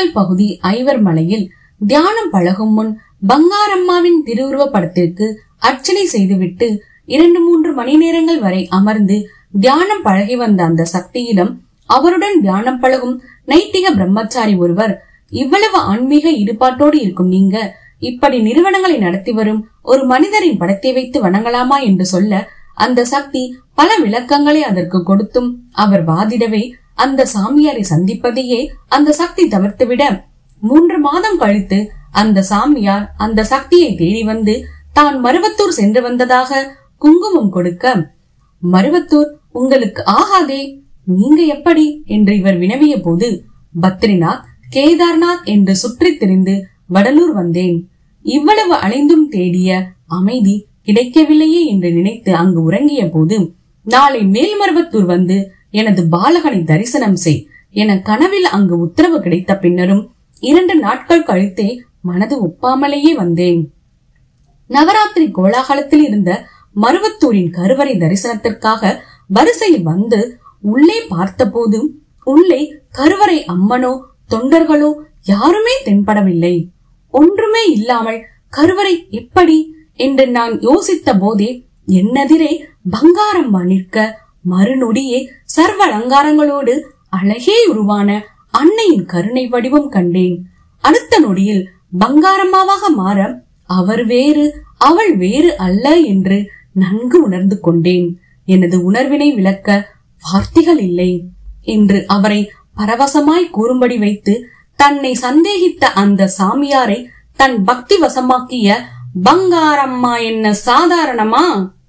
திண்டுக்கல் பகுதி ஐவர் மலையில் தியானம் பழகும் முன் பங்காரம்மாவின் திருவுருவ படத்திற்கு அர்ச்சனை செய்துவிட்டு 2-3 மணி நேரங்கள் வரை அமர்ந்து தியானம் பழகி வந்த அந்த சக்தியிடம் அவருடன் தியானம் பழகும் நைட்டிக பிரம்மச்சாரி ஒருவர், இவ்வளவு ஆன்மீக ஈடுபாட்டோடு இருக்கும் நீங்க இப்படி நிறுவனங்களை நடத்தி வரும் ஒரு மனிதரின் படத்தை வைத்து வணங்கலாமா என்று சொல்ல, அந்த சக்தி பல விளக்கங்களை அதற்கு கொடுத்தும் அவர் வாதிடவே அந்த சாமியாரை சந்திப்பதையே அந்த சக்தி தவிர்த்துவிட, 3 மாதம் கழித்து அந்த சாமியார் அந்த சக்தியை தேடி வந்து தான் மருவத்தூர் சென்று வந்ததாக குங்குமம் கொடுக்க, மருவத்தூர் உங்களுக்கு ஆகாதே, நீங்க எப்படி என்று இவர் வினவிய போது, பத்ரிநாத், கேதார்நாத் என்று சுற்றி திரிந்து வடலூர் வந்தேன். இவ்வளவு அலைந்தும் தேடிய அமைதி கிடைக்கவில்லையே என்று நினைத்து அங்கு உறங்கிய போது, நாளை மேல்மருவத்தூர் வந்து எனது பாலகனை தரிசனம் செய் என கனவில் அங்கு உத்தரவு கிடைத்த பின்னரும் 2 நாட்கள் கழித்தே மனது ஒப்பாமலேயே வந்தேன். நவராத்திரி கோலாகலத்தில் இருந்த மருவத்தூரின் கருவறை தரிசனத்திற்காக வரிசையில் வந்து உள்ளே பார்த்த போது, உள்ளே கருவறை அம்மனோ தொண்டர்களோ யாருமே தென்படவில்லை. ஒன்றுமே இல்லாமல் கருவறை எப்படி என்று நான் யோசித்த போதே என்னெதிரே பங்காரம்மா நிற்க, மறுநொடியே சர்வ அலங்காரங்களோடு அழகே உருவான அன்னையின் கருணை வடிவம் கண்டேன். அடுத்த நொடியில் பங்காரம்மாவாக மாற அவர் வேறு அவள் வேறு அல்ல என்று நன்கு உணர்ந்து கொண்டேன். எனது உணர்வினை விளக்க வார்த்தைகள் இல்லை என்று அவரை பரவசமாய் கூறும்படி வைத்து தன்னை சந்தேகித்த அந்த சாமியாரை தன் பக்தி வசமாக்கிய பங்காரம்மா என்ன சாதாரணமா?